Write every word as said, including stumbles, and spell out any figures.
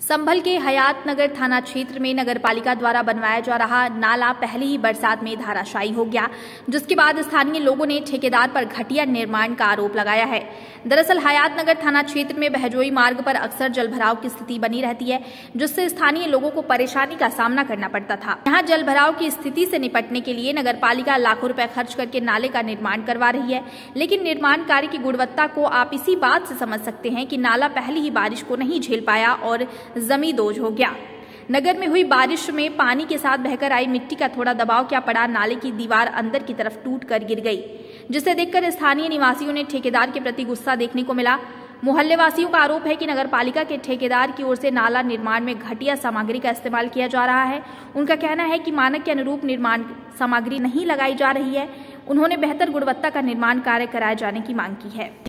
संभल के हयात नगर थाना क्षेत्र में नगरपालिका द्वारा बनवाया जा रहा नाला पहली ही बरसात में धाराशायी हो गया, जिसके बाद स्थानीय लोगों ने ठेकेदार पर घटिया निर्माण का आरोप लगाया है। दरअसल हयात नगर थाना क्षेत्र में बहजोई मार्ग पर अक्सर जलभराव की स्थिति बनी रहती है, जिससे स्थानीय लोगों को परेशानी का सामना करना पड़ता था। यहाँ जलभराव की स्थिति से निपटने के लिए नगरपालिका लाखों रुपए खर्च करके नाले का निर्माण करवा रही है, लेकिन निर्माण कार्य की गुणवत्ता को आप इसी बात से समझ सकते हैं कि नाला पहली ही बारिश को नहीं झेल पाया और जमींदोज हो गया। नगर में हुई बारिश में पानी के साथ बहकर आई मिट्टी का थोड़ा दबाव क्या पड़ा, नाले की दीवार अंदर की तरफ टूट कर गिर गई, जिसे देखकर स्थानीय निवासियों ने ठेकेदार के प्रति गुस्सा देखने को मिला। मोहल्ले वासियों का आरोप है कि नगरपालिका के ठेकेदार की ओर से नाला निर्माण में घटिया सामग्री का इस्तेमाल किया जा रहा है। उनका कहना है कि मानक के अनुरूप निर्माण सामग्री नहीं लगाई जा रही है। उन्होंने बेहतर गुणवत्ता का निर्माण कार्य कराए जाने की मांग की है।